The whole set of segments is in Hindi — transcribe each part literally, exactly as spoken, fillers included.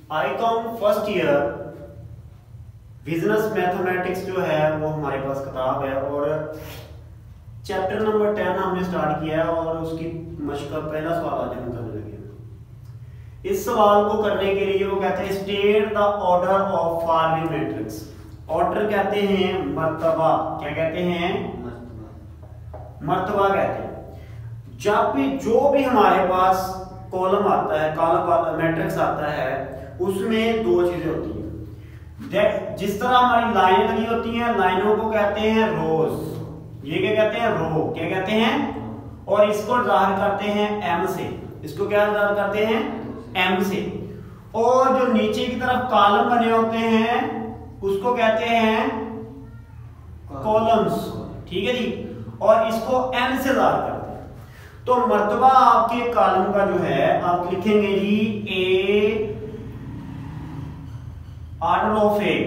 आई com first year business mathematics जो है वो हमारे पास किताब है और चैप्टर नंबर टेन हमने स्टार्ट किया है और उसकी मशक का पहला सवाल आज हम करने लगे। इस सवाल को करने के लिए वो कहते हैं state the order of following matrix. Order कहते हैं मर्तबा, क्या कहते हैं? मर्तबा कहते हैं। जब भी जो भी हमारे पास कॉलम आता है, कॉलम मैट्रिक्स आता है, उसमें दो चीजें होती हैं। जिस तरह हमारी लाइनें लगी होती हैं, लाइनों को कहते हैं रोज। ये क्या कहते हैं? रो। क्या कहते हैं? और इसको जाहिर करते हैं एम से। इसको क्या जाहिर करते हैं? एम से। और जो नीचे की तरफ कॉलम बने होते हैं उसको कहते हैं कॉलम्स। ठीक है जी। और इसको एन से जाहिर करते हैं। तो मर्तबा आपके कॉलम का जो है आप लिखेंगे जी A order of A,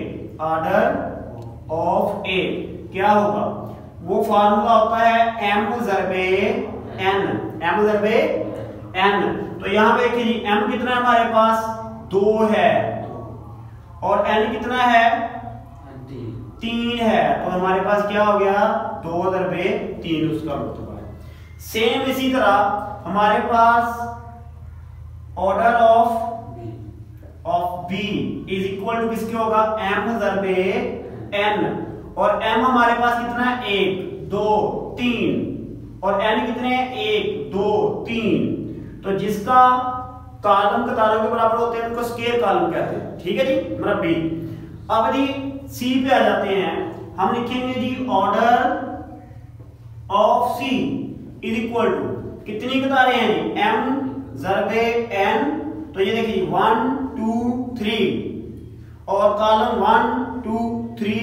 order of A क्या होगा? वो फार्मूला होता है एम जरबे एन, एम जरबे एन। तो यहां पे देखिए जी एम कितना है हमारे पास? दो है और एन कितना है? तीन है। तो हमारे पास क्या हो गया? दो दरबे तीन उसका मर्तबा है। सेम इसी तरह हमारे पास order of of B is equal to किसके होगा? एम दरबे एन। और एम हमारे पास कितना है? एक, दो, तीन। और एन कितने हैं? एक, दो, तीन। तो जिसका कॉलम कतारों के बराबर होते हैं उनको स्क्वायर कॉलम कहते हैं। ठीक है जी, मरबी। अब जी सी पे आ जाते हैं। हम लिखेंगे जी order of C is equal to कितनी कतारें हैं जी? एम जरबे एन। तो ये देखिए वन टू थ्री और column one two three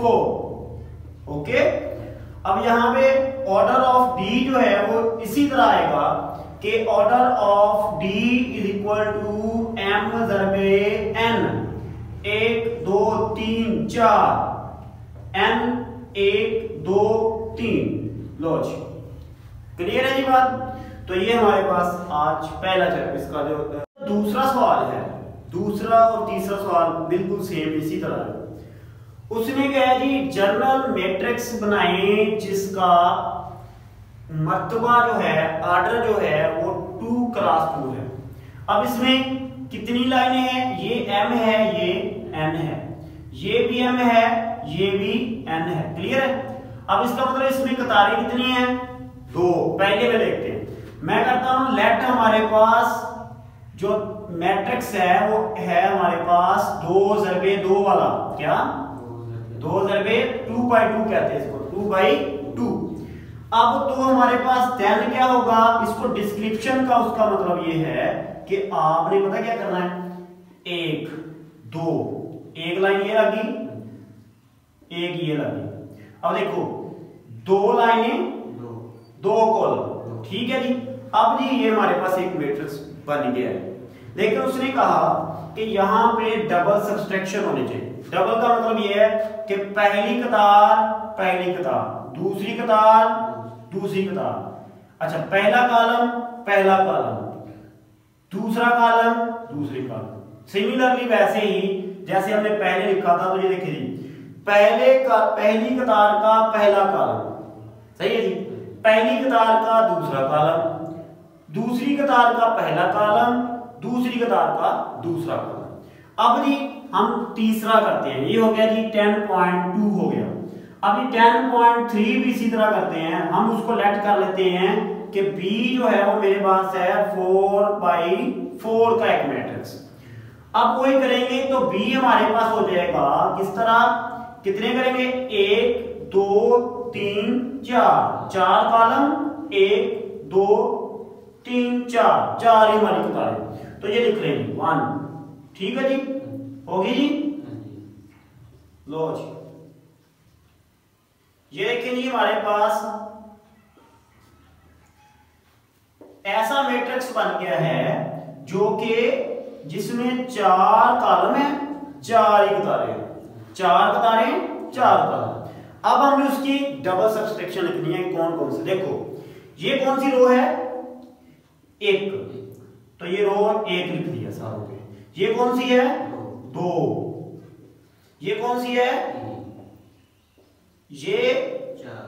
four. Okay. अब यहां पे ऑर्डर ऑफ डी जो है वो इसी तरह आएगा कि order of D is equal to M जरबे एन। एक, दो, तीन, चार। एन एक, दो, तीन। लो जी, क्लियर है जी बात? तो ये हमारे पास आज पहला चैप्टर, इसका जो दूसरा सवाल है, दूसरा और तीसरा सवाल बिल्कुल सेम इसी तरह है। उसने कहा जी जनरल मैट्रिक्स बनाए जिसका मर्तबा जो है, ऑर्डर जो है वो टू क्रॉस टू है। अब इसमें कितनी लाइनें हैं? ये एम है, ये एन है, ये भी एम है, ये भी एन है। क्लियर है? अब इसका मतलब इसमें कतारें कितनी हैं? दो। पहले में देखते हैं। मैं करता हूं लेट हमारे पास जो मैट्रिक्स है वो है हमारे पास दो जरबे दो वाला। क्या? दो जरबे टू बाई टू कहते हैं इसको, टू बाई टू। अब तो हमारे पास देन क्या होगा? इसको डिस्क्रिप्शन का उसका मतलब ये है कि आपने पता क्या करना है? एक, दो, एक लाइन ये लगी, एक ये लगी। अब देखो दो लाइनें, दो कॉलम। ठीक है जी। अब जी ये हमारे पास एक मैट्रिक्स बन गया है, लेकिन उसने कहा कि यहां पे डबल सब्सट्रैक्शन होने चाहिए। डबल का मतलब ये है कि पहली कतार पहली कतार, दूसरी कतार दूसरी कतार। अच्छा, पहला कॉलम पहला कॉलम, दूसरा कॉलम दूसरी कॉलम। सिमिलरली वैसे ही जैसे हमने पहले लिखा था, तो ये देखिए जी पहले का पहली कतार का पहला कॉलम, सही है जी। पहली कतार का दूसरा कॉलम, दूसरी कतार का पहला कॉलम, दूसरी कतार का दूसरा कॉलम। अब जी हम तीसरा करते हैं। ये हो गया जी टेन पॉइंट टू हो गया। अब ये टेन पॉइंट थ्री भी इसी तरह करते हैं। हम उसको लेट कर लेते हैं कि B जो है वो मेरे पास है फोर बाई फोर का एक मैट्रिक्स। अब वही करेंगे तो B हमारे पास हो जाएगा किस तरह? कितने करेंगे? एक, दो, तीन, चार। चार कॉलम, एक, दो, तीन, चार। चार ही हमारी कतारें। तो ये लिख लेंगे वन। ठीक है जी, होगी जी। लो जी, ये देखें जी हमारे पास ऐसा मैट्रिक्स बन गया है जो कि जिसमें चार कॉलम है, चार ही कतारें हैं। चार कतारें, चार कॉलम। अब हमें उसकी डबल सब्सट्रैक्शन लिखनी है। कौन कौन से? देखो ये कौन सी रो है? एक। तो ये रो एक लिख दिया सारों पे। ये कौन सी है? दो। ये कौन सी है? ये चार।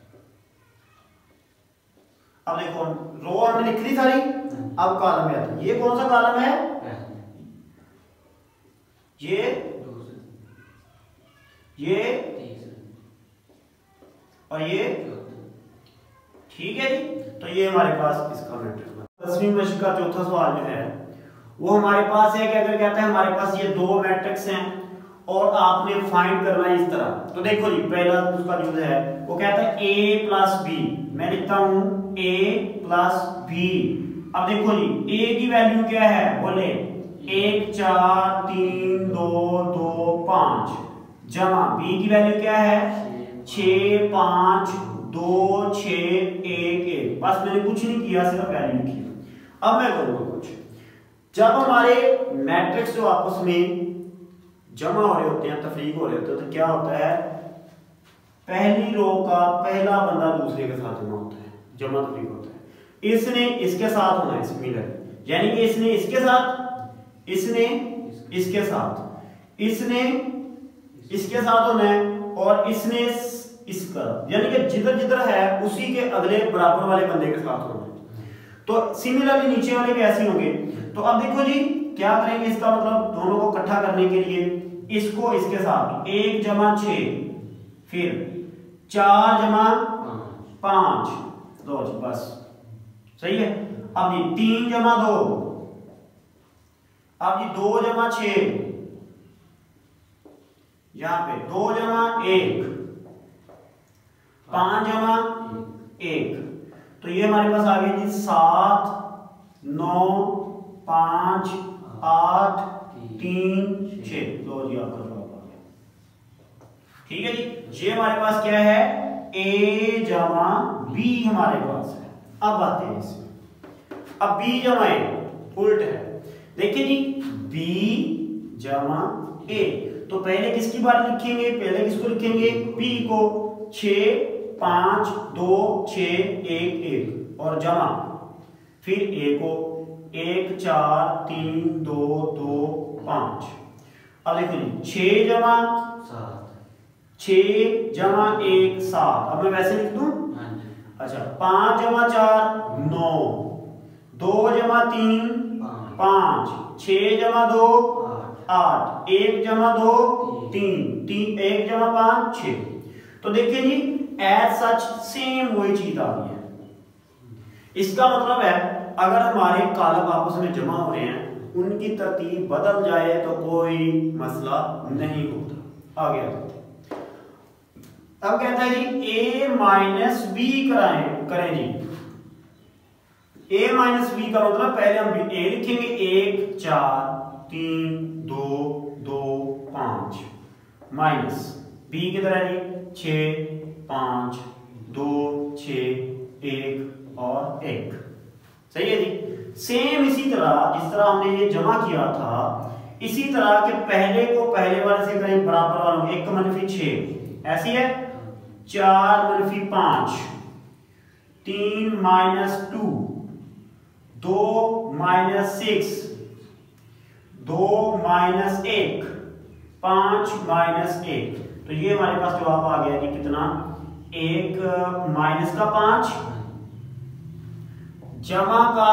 अब देखो रो हमने लिख ली सारी, अब कॉलम में आता है। ये कौन सा कॉलम है? ये ये और ये, ठीक है जी। तो ये हमारे पास इसका मैट्रिक्स। दसवीं प्रश्न का चौथा सवाल जो है वो हमारे पास है कि अगर कहता है हमारे पास ये दो मैट्रिक्स हैं और आपने फाइंड करना है इस तरह। तो देखो जी पहला उसका जो है वो कहता है a प्लस बी। मैं लिखता हूं a प्लस बी। अब देखो जी a की वैल्यू क्या है? बोले एक चार तीन दो दो पांच, जमा b की वैल्यू क्या है? छः पांच दो छः एक एक। बस मैंने कुछ नहीं किया, सिर्फ वैल्यू लिखी। अब मैं करूंगा कुछ। जब हमारे मैट्रिक्स जो आपस में जमा हो रहे होते हैं, तफरीक हो रहे होते हैं, तो क्या होता है? पहली रो का पहला बंदा दूसरे के साथ जमा होता है, जमा तफरीक होता है। इसने इसके साथ होना है, सिमिलर, यानी कि इसने इसके साथ, इसने इसके साथ, इसने इसके साथ होना है और इसने इसका, यानी कि जिधर जिधर है उसी के अगले बराबर वाले बंदे के साथ होना है। तो सिमिलरली नीचे वाले भी ऐसे होंगे। तो अब देखो जी क्या करेंगे, इसका मतलब दोनों को इकट्ठा करने के लिए इसको इसके साथ एक जमा छ, फिर चार जमा पांच, दो जी, बस सही है। अब जी तीन जमा दो, अब जी दो जमा छ, यहां पे दो जमा एक, पांच जमा एक। तो ये हमारे पास आ गया जी सात नौ पांच आठ तीन छह। दो जी आपका जवाब आ गया। ठीक है जी, ये हमारे पास क्या है? a जमा बी हमारे पास है। अब आते हैं इसमें। अब b जमा a उल्ट है। देखिए जी b जमा a, तो पहले किसकी बात लिखेंगे? पहले किसको लिखेंगे? b को। छः पांच दो छ एक एक और जमा, फिर a को एक चार तीन दो दो पांच। अब देखो जी छः जमा सात, छः जमा एक सात। अब मैं वैसे लिख दूं? अच्छा, पांच जमा चार नौ, दो जमा तीन पांच, छः जमा दो आठ, एक जमा दो तीन, तीन एक जमा पांच छः। तो देखिए जी एज सच सेम वही चीज आ रही है। इसका मतलब है अगर हमारे कॉलम आपस में जमा हो रहे हैं, उनकी तरतीब बदल जाए तो कोई मसला नहीं होता। आगे आते अब कहता है जी a माइनस बी कराएं करें जी। a माइनस बी का मतलब पहले हम a लिखेंगे एक चार तीन दो दो पांच, माइनस b की तरह जी छ पांच दो छ एक और एक। सही है जी। सेम इसी तरह जिस तरह हमने ये जमा किया था, इसी तरह के पहले को पहले वाले से करें बराबर वालों। एक मनफी छ ऐसी है, चार मनफी पांच, तीन माइनस टू, दो माइनस सिक्स, दो माइनस एक, पांच माइनस एक। तो ये हमारे पास जवाब आ गया जी कितना? एक माइनस का पांच, जमा का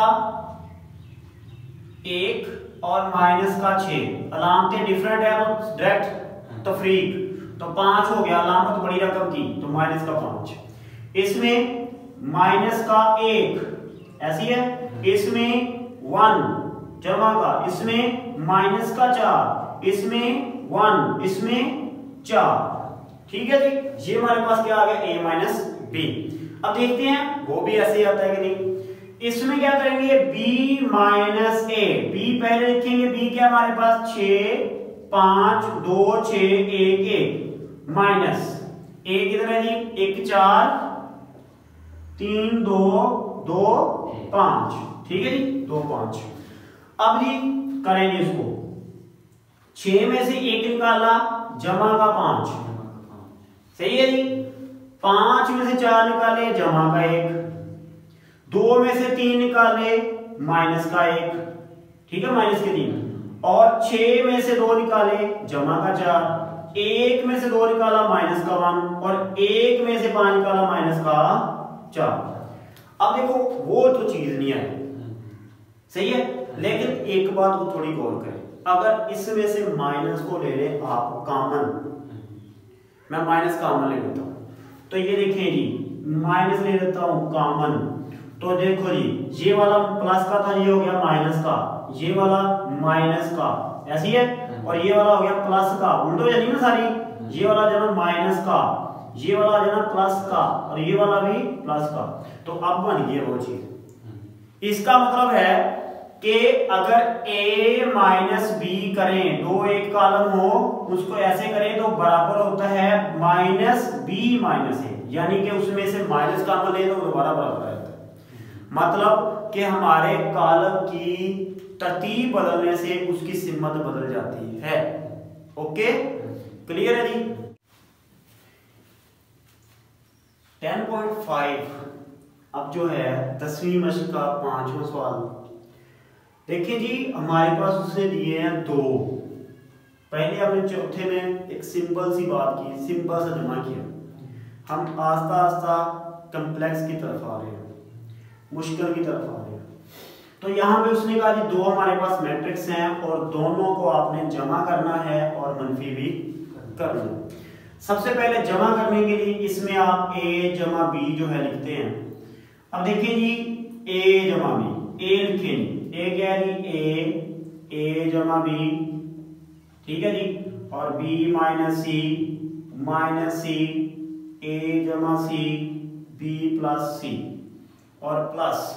एक और माइनस का छह। अलामतें डिफरेंट है तो डायरेक्ट तफरीक, तो पांच हो गया अलामत बड़ी रकम की, तो माइनस का पांच। इसमें माइनस का एक ऐसी है, इसमें वन जमा का, इसमें माइनस का चार, इसमें वन, इसमें चार। ठीक है जी, ये हमारे पास क्या आ गया? a minus B. अब देखते हैं वो भी ऐसे ही आता है कि नहीं। इसमें क्या करेंगे? b माइनस ए। b पहले लिखेंगे, b क्या हमारे पास? छ पांच दो छ एक एक, माइनस a किधर है जी? एक चार तीन दो दो पांच। ठीक है जी, दो पांच। अब जी करेंगे इसको, छह में से एक निकाला, जमा का पांच। सही है जी। पांच में से चार निकाले, जमा का एक, दो में से तीन निकाले, माइनस का एक। ठीक है, माइनस के तीन। और छह में से दो निकाले जमा का चार, एक में से दो निकाला माइनस का वन, और एक में से पांच निकाला माइनस का चार। अब देखो वो तो चीज नहीं है, सही है, लेकिन एक बात को थोड़ी गौर करें, अगर इसमें से माइनस को ले ले आप कॉमन, मैं माइनस कॉमन ले लेता हूं, तो ये देखें जी माइनस ले लेता हूं कॉमन, तो देखो जी ये वाला प्लस का था, ये हो गया माइनस का, ये वाला माइनस का, ऐसी है, और ये वाला हो गया प्लस का, उल्टो हो जाएगी ना सारी, ये वाला जो माइनस का, ये वाला जो प्लस का, और ये वाला भी प्लस का, तो अब बन गया वो चीज। इसका मतलब है कि अगर a माइनस बी करें, दो एक कॉलम हो उसको ऐसे करें तो बराबर होता है माइनस बी माइनस ए, यानी कि उसमें से माइनस कॉमन ले तो दोबारा बराबर रहता है। मतलब कि हमारे कॉलम की तरतीब बदलने से उसकी सिमत बदल जाती है। ओके, क्लियर है जी। टेन पॉइंट फाइव अब जो है दसवीं मश्क का पांचवा सवाल। देखिए जी हमारे पास उसने दिए हैं दो, पहले हमने चौथे में एक सिंपल सी बात की, सिंपल सा जमा किया, हम आस्ता आस्ता कॉम्प्लेक्स की तरफ आ रहे हैं, मुश्किल की तरफ आ रहे हैं। तो यहाँ पे उसने कहा जी दो हमारे पास मैट्रिक्स हैं और दोनों को आपने जमा करना है और मनफी भी करना है। सबसे पहले जमा करने के लिए इसमें आप a जमा बी जो है लिखते हैं। अब देखिए जी a जमा बी, a लिखें जी, a क्या है जी a, a जमा बी, ठीक है जी, और b minus C minus C, a जमा सी, b प्लस सी, और प्लस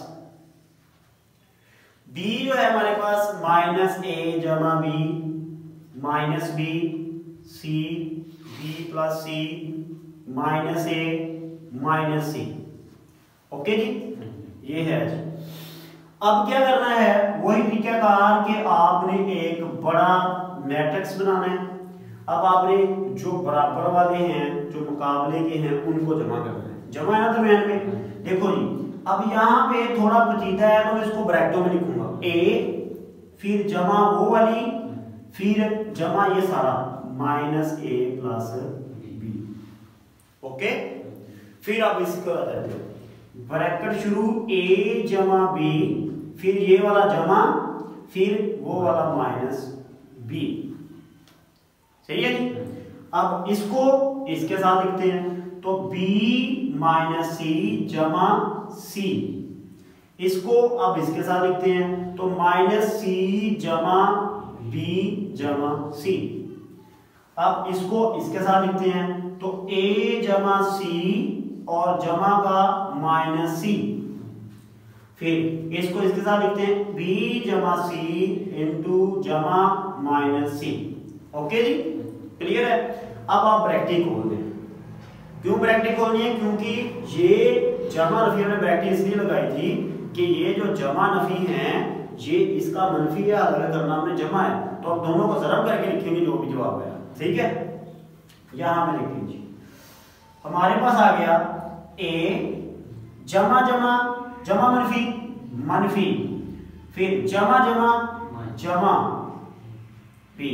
b जो है हमारे पास माइनस a जमा B minus B, C b plus C minus A minus C. Okay जी, ये है जी। अब क्या करना है, वही तरीकाकार कि आपने एक बड़ा मैट्रिक्स बनाना है। अब आपने जो बराबर वाले हैं, जो मुकाबले के हैं, उनको जमा करना है। जमा है ना दरमियान में, देखो जी अब यहाँ पे थोड़ा पेचीदा है तो मैं इसको ब्रैकेटों में लिखूंगा, a फिर जमा वो वाली, फिर जमा ये सारा minus A plus B. Okay, फिर आप इसको ब्रैकेट शुरू a जमा बी, फिर ये वाला जमा, फिर वो वाला माइनस बी। सही है जी। अब इसको इसके साथ लिखते हैं, तो b माइनस सी जमा सी, इसको अब इसके साथ लिखते हैं, तो माइनस सी जमा बी जमा सी। अब इसको इसके साथ लिखते हैं, तो a जमा सी और जमा का माइनस सी, फिर इसको इसके साथ लिखते हैं b जमा सी इंटू जमा माइनस सी। ओके जी, क्लियर है। अब आप ब्रैकेट खोल दें। क्यों ब्रैकेट खोलनी है? क्योंकि ये जमा नफी हमने ब्रैकेट इसलिए लगाई थी कि ये जो जमा नफी है ये इसका मनफी है, अलग करना हमने जमा है, तो अब दोनों को ज़रब करके लिखेंगे जो भी जवाब है। ठीक है, यहां पे लिख लीजिए, हमारे पास आ गया a जमा जमा जमा मनफी मनफी, फिर जमा जमा जमा b।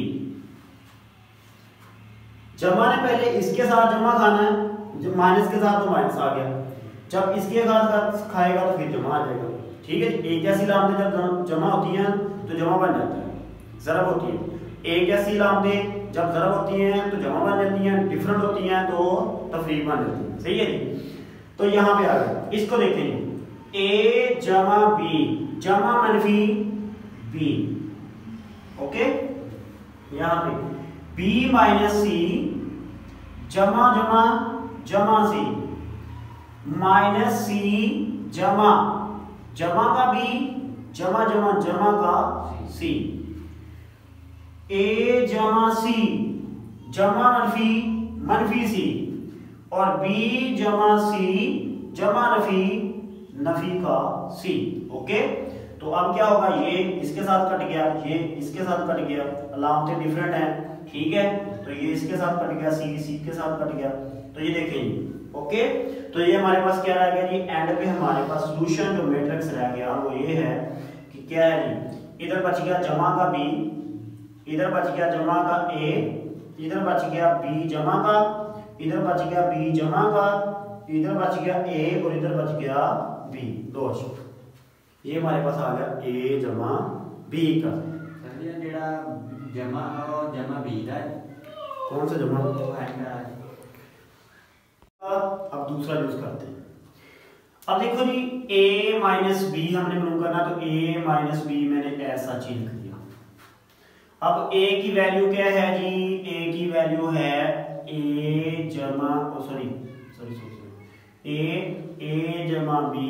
जमा ने पहले इसके साथ जमा खाना है, जब माइनस के साथ तो माइनस आ गया, जब इसके साथ खाएगा तो फिर जमा आ जाएगा। ठीक है, एक जैसी लामतें जब जमा होती हैं तो जमा बन जाता है, ज़रब होती है। एक जैसी लामतें जब ज़रब होती हैं तो जमा बन जाती हैं, डिफरेंट होती हैं तो तफरीक बन जाती है। सही है जी। तो यहाँ पे आ गया, इसको देखें, a जमा b जमा मनफी b। ओके, यहाँ पे b माइनस सी जमा जमा जमा सी माइनस सी जमा जमा का b जमा जमा जमा का c, a जमा सी जमा मनफी मनफी सी, और b जमा सी जमा नफी नफी का सी। ओके, तो अब क्या होगा, ये इसके साथ कट गया, ये इसके साथ कट गया, अलामतें डिफरेंट हैं। ठीक है, तो ये इसके साथ कट गया, सी सी के साथ कट गया, तो ये देखें जी। ओके, तो ये हमारे पास क्या रह गया जी, एंड पे हमारे पास सॉल्यूशन जो मैट्रिक्स रह गया वो ये है कि क्या है जी, इधर बच गया जमा का बी इधर बच गया जमा का ए, इधर बच गया बी जमा का, इधर बच गया बी जमा का, इधर बच गया ए और इधर बच गया बी। दो ये हमारे पास आ गया ए जमा बी का। जेड़ा जमा और जमा बी दा कौन सा जमा? वो है। अब दूसरा यूज करते हैं। अब देखो जी a माइनस बी हमने प्रूव करना, तो a माइनस बी मैंने ऐसा चेंज कर दिया। अब a की वैल्यू क्या है जी? a की वैल्यू है a जमा sorry sorry sorry a a जमा b,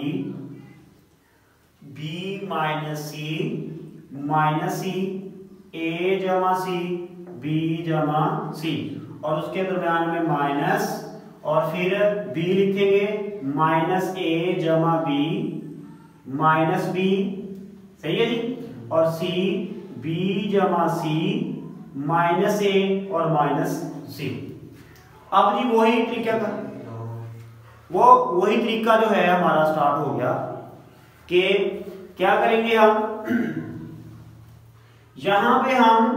b minus C minus C, a जमा सी b जमा सी, और उसके दरम्यान में माइनस, और फिर b लिखेंगे माइनस ए जमा बी माइनस बी, सही है जी, और c b जमा सी माइनस ए और माइनस सी। अब जी वही तरीका का वो वही तरीका जो है हमारा स्टार्ट हो गया कि क्या करेंगे हम, यहां पे हम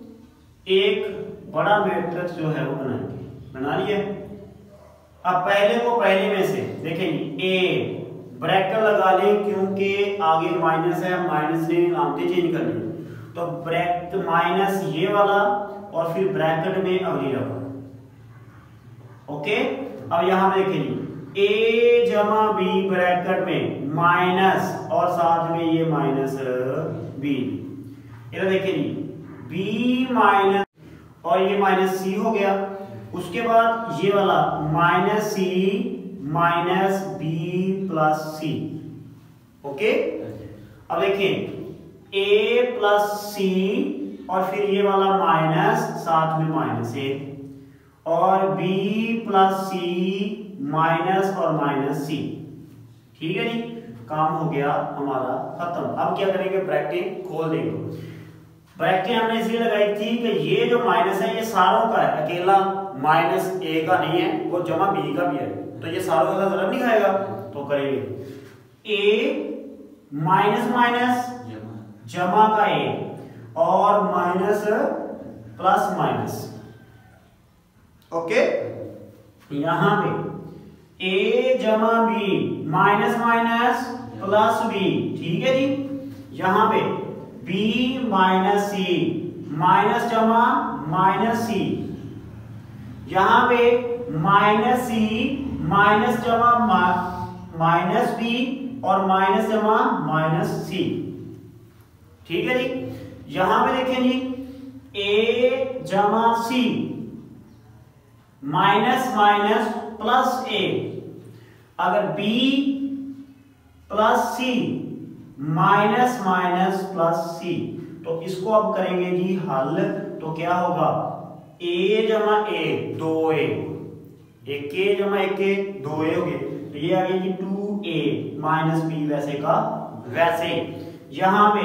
एक बड़ा मैट्रिक्स जो है वो बनाएंगे। बना लिए। अब पहले को पहले में से देखेंगे ए ब्रैकेट लगा लें क्योंकि आगे माइनस है, माइनस ने नामते चेंज कर लिए, तो ब्रैकेट माइनस ये वाला और फिर ब्रैकेट में अगली रकम। ओके, अब यहां पे देखेंगे ए जमा बी ब्रैकेट में माइनस और साथ में ये माइनस बी। इधर देखिए बी माइनस और ये माइनस सी हो गया। उसके बाद ये वाला minus C minus B plus C. Okay, अब देखिए ए प्लस सी और फिर ये वाला माइनस साथ में माइनस ए, और बी प्लस सी माइनस और माइनस सी। ठीक है जी, काम हो गया हमारा खत्म। अब क्या करेंगे, ब्रैकेट खोल देंगे। ब्रैकेट हमने इसलिए लगाई थी कि ये जो माइनस है ये सारों का है, अकेला माइनस ए का नहीं है, वो जमा बी का भी है, तो ये सारों का जरा नहीं खाएगा। तो करेंगे ए माइनस माइनस जमा का ए और माइनस प्लस माइनस। ओके, यहां पे ए जमा B minus minus plus B. ठीक है जी, यहां पे बी माइनस सी माइनस जमा माइनस सी, यहां पे माइनस सी माइनस जमा माइनस बी और माइनस जमा माइनस सी। ठीक है जी, यहां पे देखें जी ए जमा C minus minus plus A, अगर B plus C minus minus plus C, तो इसको अब करेंगे जी हल। तो क्या होगा, ए जमा ए दो ए, एक ए जमा एक ए दो ए हो गए, तो ये आ गया जी टू ए माइनस बी वैसे का वैसे। यहां पे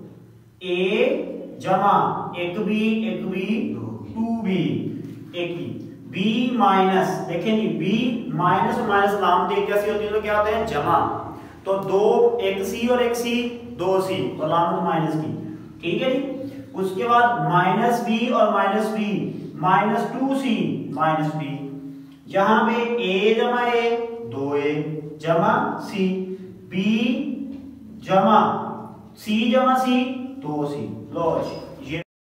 ए जमा एक बी एक बी टू बी एक बी, बी माइनस देखें जी बी माइनस और माइनस लाम देख कैसी होती है, तो क्या होते हैं जमा, तो दो एक सी और एक सी दो सी और लाम माइनस की। ठीक है जी, उसके बाद माइनस बी और minus B minus two C minus B, यहां पे ए जमा ए दो ए जमा सी, बी जमा सी जमा सी दो सी। लो